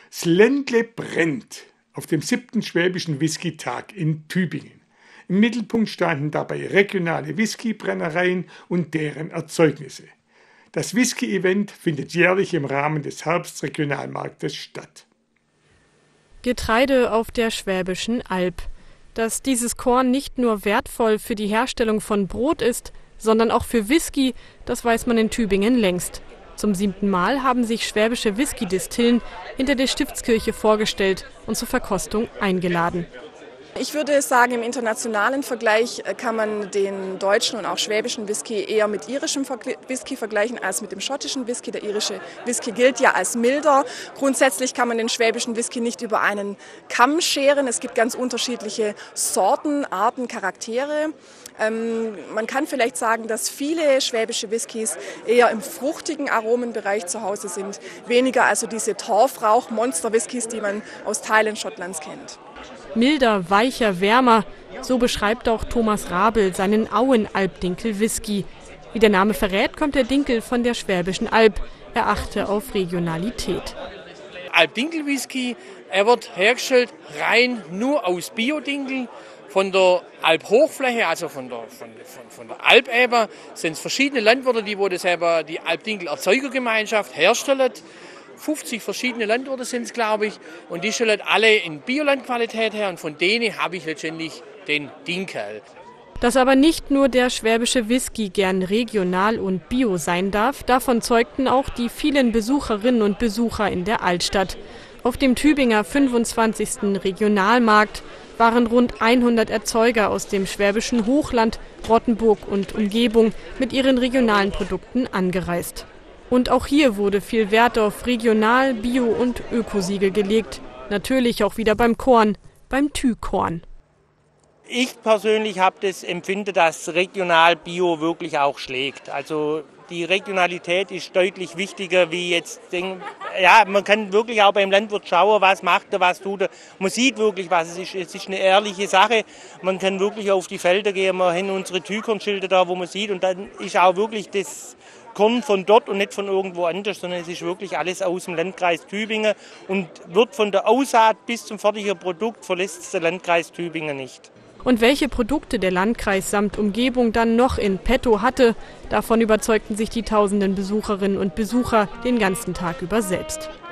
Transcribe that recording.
Das Ländle brennt auf dem 7. Schwäbischen Whisky-Tag in Tübingen. Im Mittelpunkt standen dabei regionale Whiskybrennereien und deren Erzeugnisse. Das Whisky-Event findet jährlich im Rahmen des Herbstregionalmarktes statt. Getreide auf der Schwäbischen Alb. Dass dieses Korn nicht nur wertvoll für die Herstellung von Brot ist, sondern auch für Whisky, das weiß man in Tübingen längst. Zum 7. Mal haben sich schwäbische Whisky-Distillen hinter der Stiftskirche vorgestellt und zur Verkostung eingeladen. Ich würde sagen, im internationalen Vergleich kann man den deutschen und auch schwäbischen Whisky eher mit irischem Whisky vergleichen als mit dem schottischen Whisky. Der irische Whisky gilt ja als milder. Grundsätzlich kann man den schwäbischen Whisky nicht über einen Kamm scheren. Es gibt ganz unterschiedliche Sorten, Arten, Charaktere. Man kann vielleicht sagen, dass viele schwäbische Whiskys eher im fruchtigen Aromenbereich zu Hause sind. Weniger also diese Torfrauch-Monster-Whiskys, die man aus Teilen Schottlands kennt. Milder, weicher, wärmer, so beschreibt auch Thomas Rabel seinen Auen-Alb-Dinkel-Whisky. Wie der Name verrät, kommt der Dinkel von der Schwäbischen Alb. Er achte auf Regionalität. Alb-Dinkel-Whisky, er wird hergestellt rein nur aus Biodinkel. Von der Alb-Hochfläche, also von der Alb eben, sind es verschiedene Landwirte, die Alb-Dinkel-Erzeugergemeinschaft herstellen. 50 verschiedene Landwirte sind es, glaube ich, und die stellen alle in Biolandqualität her und von denen habe ich letztendlich den Dinkel. Dass aber nicht nur der schwäbische Whisky gern regional und bio sein darf, davon zeugten auch die vielen Besucherinnen und Besucher in der Altstadt. Auf dem Tübinger 25. Regionalmarkt waren rund 100 Erzeuger aus dem schwäbischen Hochland, Rottenburg und Umgebung mit ihren regionalen Produkten angereist. Und auch hier wurde viel Wert auf Regional-, Bio- und Ökosiegel gelegt. Natürlich auch wieder beim Korn, beim Tü-Korn. Ich persönlich habe das Empfinden, dass Regional-Bio wirklich auch schlägt. Also die Regionalität ist deutlich wichtiger wie jetzt. Ja, man kann wirklich auch beim Landwirt schauen, was macht er, was tut er. Man sieht wirklich, was es ist. Es ist eine ehrliche Sache. Man kann wirklich auf die Felder gehen. Wir haben unsere Tükornschilder da, wo man sieht. Und dann ist auch wirklich das Korn von dort und nicht von irgendwo anders, sondern es ist wirklich alles aus dem Landkreis Tübingen und wird von der Aussaat bis zum fertigen Produkt verlässt der Landkreis Tübingen nicht. Und welche Produkte der Landkreis samt Umgebung dann noch in petto hatte, davon überzeugten sich die tausenden Besucherinnen und Besucher den ganzen Tag über selbst.